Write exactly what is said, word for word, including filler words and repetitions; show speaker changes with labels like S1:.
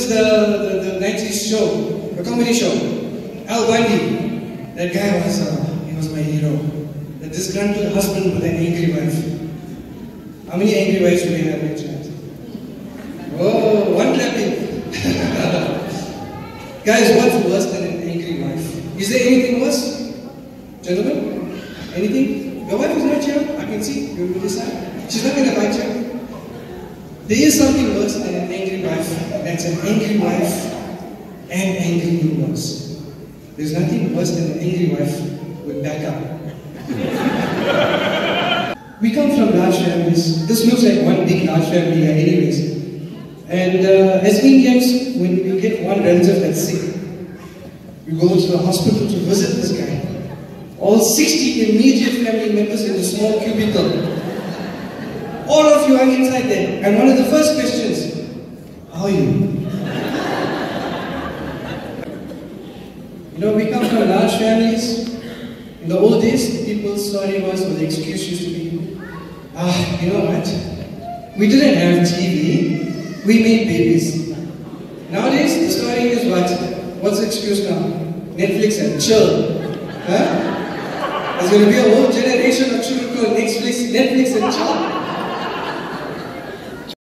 S1: was the, the, the nineties show, the comedy show. Al Bundy, that guy was, uh, he was my hero. The disgruntled husband with an angry wife. How many angry wives do we have in chat? Oh, one clapping. Guys, what's worse than an angry wife? Is there anything worse? Gentlemen? Anything? Your wife is not here. I can see. You're on this side. She's not going to bite you. There is something worse than an angry wife. That's an angry wife and angry in-laws. There's nothing worse than an angry wife with backup. We come from large families. This looks like one big large family here anyways. And uh, as Indians, when we get one relative that's sick, we go to the hospital to visit this guy. All sixty immediate family members in a small cubicle. All of you are inside there. And one of the first questions, how are you? You know, we come from large families. In the old days, people's story was, or the excuse used to be, ah, you know what? We didn't have T V, we made babies. Nowadays, the story is what? What's the excuse now? Netflix and chill. Huh? There's going to be a whole generation of children called Netflix, Netflix and chill.